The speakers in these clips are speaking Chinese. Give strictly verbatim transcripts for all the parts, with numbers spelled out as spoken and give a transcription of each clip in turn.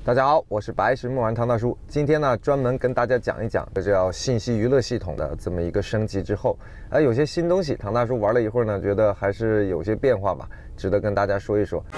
大家好，我是白石木丸唐大叔。今天呢，专门跟大家讲一讲这叫信息娱乐系统的这么一个升级之后，呃，有些新东西，唐大叔玩了一会儿呢，觉得还是有些变化吧，值得跟大家说一说。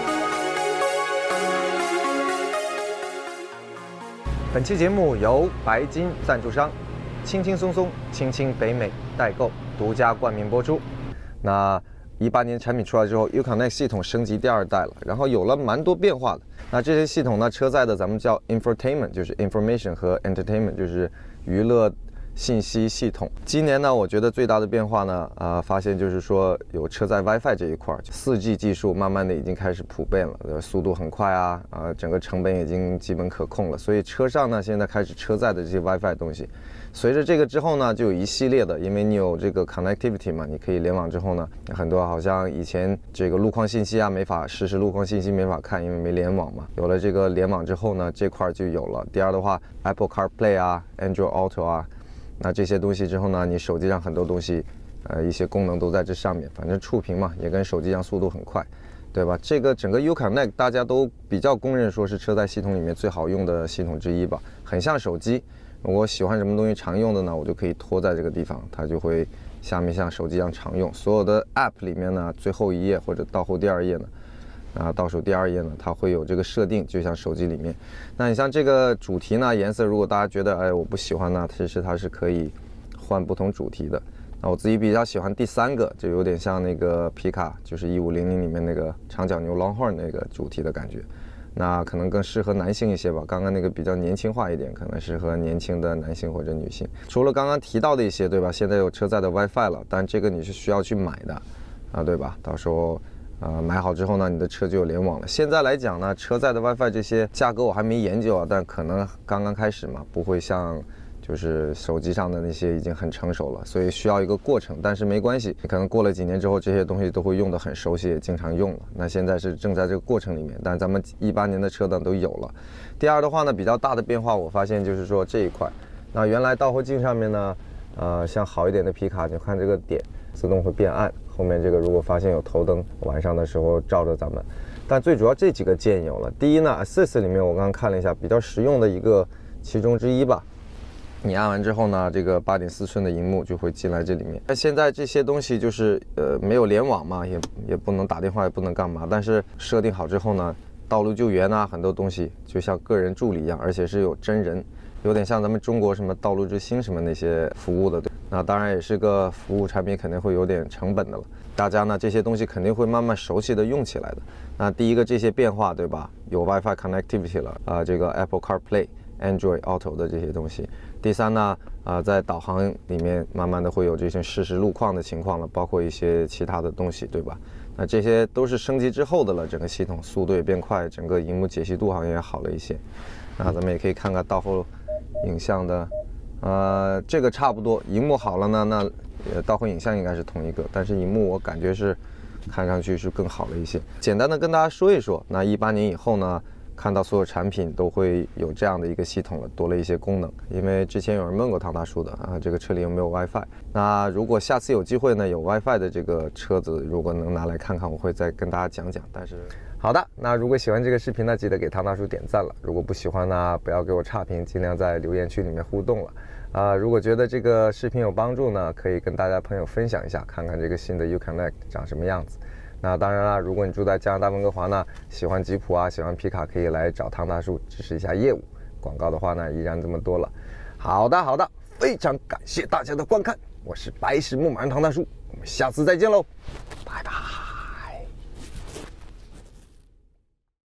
本期节目由白金赞助商轻轻松松青青北美代购独家冠名播出。那一八年产品出来之后 ，Uconnect 系统升级第二代了，然后有了蛮多变化的。那这些系统呢，车载的咱们叫 infotainment， 就是 information 和 entertainment， 就是娱乐信息系统。今年呢，我觉得最大的变化呢，啊、呃，发现就是说有车载 WiFi 这一块，四 G 技术慢慢的已经开始普遍了，速度很快啊，啊、呃，整个成本已经基本可控了，所以车上呢现在开始车载的这些 WiFi 东西。随着这个之后呢，就有一系列的，因为你有这个 connectivity 嘛，你可以联网之后呢，很多好像以前这个路况信息啊没法实时路况信息没法看，因为没联网嘛。有了这个联网之后呢，这块就有了。第二的话 ，Apple CarPlay 啊 ，Android Auto 啊，那这些东西之后呢，你手机上很多东西，呃，一些功能都在这上面。反正触屏嘛，也跟手机上速度很快，对吧？这个整个 Uconnect 大家都比较公认说是车载系统里面最好用的系统之一吧，很像手机。我喜欢什么东西常用的呢，我就可以拖在这个地方，它就会下面像手机一样常用。所有的 App 里面呢，最后一页或者倒后第二页呢，啊，倒数第二页呢，它会有这个设定，就像手机里面。那你像这个主题呢，颜色如果大家觉得哎我不喜欢呢，其实它是可以换不同主题的。那我自己比较喜欢第三个，就有点像那个皮卡，就是一五零零里面那个长角牛 Longhorn 那个主题的感觉。那可能更适合男性一些吧，刚刚那个比较年轻化一点，可能适合年轻的男性或者女性。除了刚刚提到的一些，对吧？现在有车载的 WiFi 了，但这个你是需要去买的，啊，对吧？到时候，呃，买好之后呢，你的车就有联网了。现在来讲呢，车载的 WiFi 这些价格我还没研究啊，但可能刚刚开始嘛，不会像就是手机上的那些已经很成熟了，所以需要一个过程。但是没关系，你可能过了几年之后，这些东西都会用得很熟悉，也经常用了。那现在是正在这个过程里面，但咱们一八年的车呢都有了。第二的话呢，比较大的变化，我发现就是说这一块，那原来倒后镜上面呢，呃，像好一点的皮卡，你看这个点自动会变暗，后面这个如果发现有头灯，晚上的时候照着咱们。但最主要这几个键有了。第一呢 ，Assist 里面我刚刚看了一下，比较实用的一个其中之一吧。你按完之后呢，这个八点四寸的荧幕就会进来这里面。那现在这些东西就是呃没有联网嘛，也也不能打电话，也不能干嘛。但是设定好之后呢，道路救援啊，很多东西就像个人助理一样，而且是有真人，有点像咱们中国什么道路之星什么那些服务的。对，那当然也是个服务产品，肯定会有点成本的了。大家呢这些东西肯定会慢慢熟悉的用起来的。那第一个这些变化，对吧？有 WiFi connectivity 了啊、呃，这个 Apple CarPlay、Android Auto 的这些东西。第三呢，啊、呃，在导航里面慢慢的会有这些实时路况的情况了，包括一些其他的东西，对吧？那这些都是升级之后的了，整个系统速度也变快，整个荧幕解析度好像也好了一些。那咱们也可以看看倒后影像的，呃，这个差不多，荧幕好了呢，那呃倒后影像应该是同一个，但是荧幕我感觉是看上去是更好了一些。简单的跟大家说一说，那一八年以后呢，看到所有产品都会有这样的一个系统了，多了一些功能。因为之前有人问过唐大叔的啊，这个车里有没有 WiFi？ 那如果下次有机会呢，有 WiFi 的这个车子，如果能拿来看看，我会再跟大家讲讲。但是，好的，那如果喜欢这个视频呢，记得给唐大叔点赞了。如果不喜欢呢，不要给我差评，尽量在留言区里面互动了。啊、呃，如果觉得这个视频有帮助呢，可以跟大家朋友分享一下，看看这个新的 Uconnect 长什么样子。那当然了，如果你住在加拿大温哥华呢，喜欢吉普啊，喜欢皮卡，可以来找唐大叔支持一下业务。广告的话呢，依然这么多了。好的，好的，非常感谢大家的观看，我是白石木马人唐大叔，我们下次再见喽，拜拜。